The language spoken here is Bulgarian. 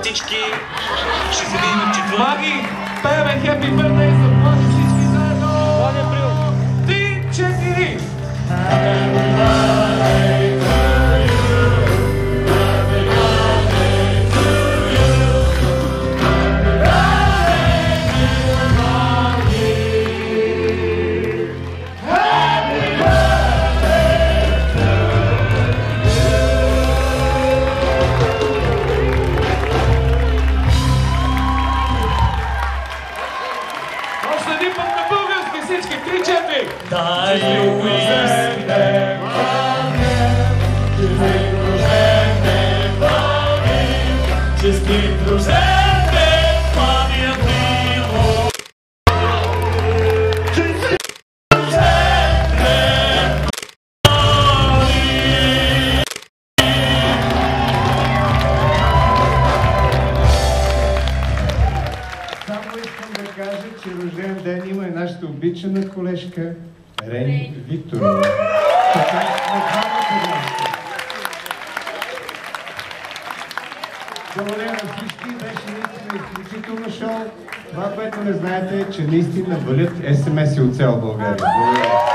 всички. Ще се видим в четвъртък. Маги, пееме Happy Birthday за Влади всички заедно! Влади Април! 3-4! Всички 3-4! Дай рожден ден, честит рожден ден, Влади Април! Честит рожден ден, Влади! Само искам да кажа, че рожден ден има и нашата обичана колежка Рени Викторова. Така, благодаря на всички, беше наистина изключително шоу. Това, което не знаете е, че наистина валят SMS-и от цяла България. Благодаря.